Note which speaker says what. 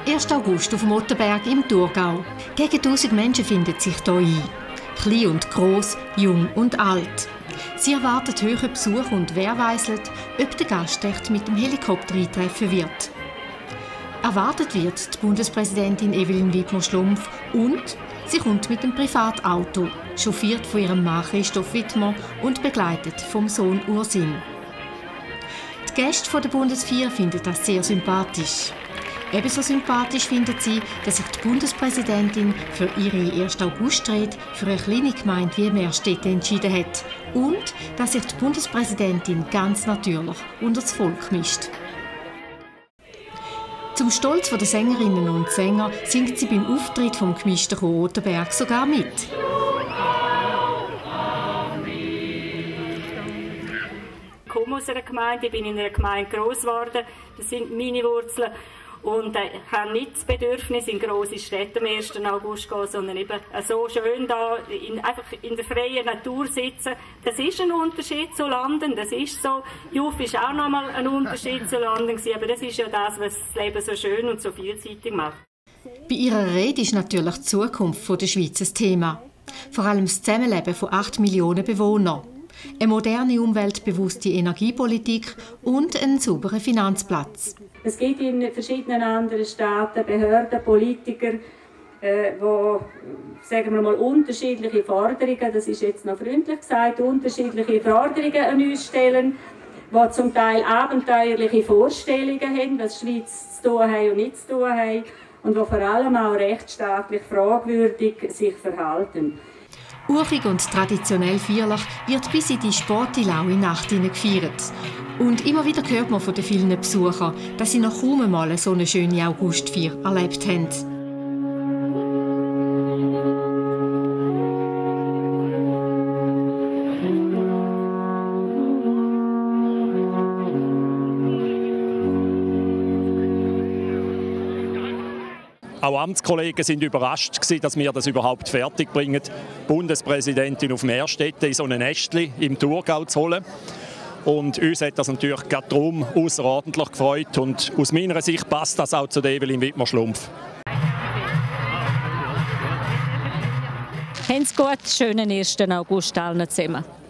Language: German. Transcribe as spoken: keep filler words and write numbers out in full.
Speaker 1: erster August auf dem Otterberg im Thurgau. Gegen tausend Menschen finden sich hier ein. Klein und gross, jung und alt. Sie erwarten hohen Besuch und wer weiss, ob der Gast echt mit dem Helikopter eintreffen wird. Erwartet wird die Bundespräsidentin Evelyn Widmer-Schlumpf und sie kommt mit dem Privatauto, chauffiert von ihrem Mann Christoph Widmer und begleitet vom Sohn Ursin. Die Gäste der Bundesvier finden das sehr sympathisch. Ebenso sympathisch findet sie, dass sich die Bundespräsidentin für ihre erste August-Rede für eine kleine Gemeinde wie Meerstetten entschieden hat und dass sich die Bundespräsidentin ganz natürlich unter das Volk mischt. Zum Stolz der Sängerinnen und Sänger singt sie beim Auftritt vom gemischten Chor Otterberg sogar mit.
Speaker 2: Ich komme aus einer Gemeinde, ich bin in einer Gemeinde gross geworden, das sind meine Wurzeln. Und äh, ich habe nicht das Bedürfnis, in grosse Städte am ersten August zu gehen, sondern eben so schön da in, einfach in der freien Natur sitzen. Das ist ein Unterschied zu Landen, das ist so. Juf ist auch nochmal ein Unterschied zu Landen gewesen, aber das ist ja das, was das Leben so schön und so vielseitig macht.
Speaker 1: Bei ihrer Rede ist natürlich die Zukunft der Schweiz ein Thema. Vor allem das Zusammenleben von acht Millionen Bewohnern. Eine moderne, umweltbewusste Energiepolitik und einen sauberen Finanzplatz.
Speaker 2: Es gibt in verschiedenen anderen Staaten Behörden, Politiker, äh, die, sagen wir mal, unterschiedliche Forderungen, das ist jetzt noch freundlich gesagt, unterschiedliche Forderungen an uns stellen, die zum Teil abenteuerliche Vorstellungen haben, was die Schweiz zu tun hat und nicht zu tun hat, und die vor allem auch rechtsstaatlich fragwürdig sich verhalten.
Speaker 1: Urig und traditionell feierlich wird bis in die späte laue Nacht hinein gefeiert. Und immer wieder hört man von den vielen Besuchern, dass sie noch kaum einmal so eine schöne Augustfeier erlebt haben.
Speaker 3: Auch Amtskollegen sind überrascht, dass wir das überhaupt fertig bringen, die Bundespräsidentin auf Meerstetten in so ein Nestchen im Thurgau zu holen. Und uns hat das natürlich gerade darum außerordentlich gefreut. Und aus meiner Sicht passt das auch zu Evelyn Widmer-Schlumpf.
Speaker 4: Haben Sie gut, schönen ersten August allen zusammen.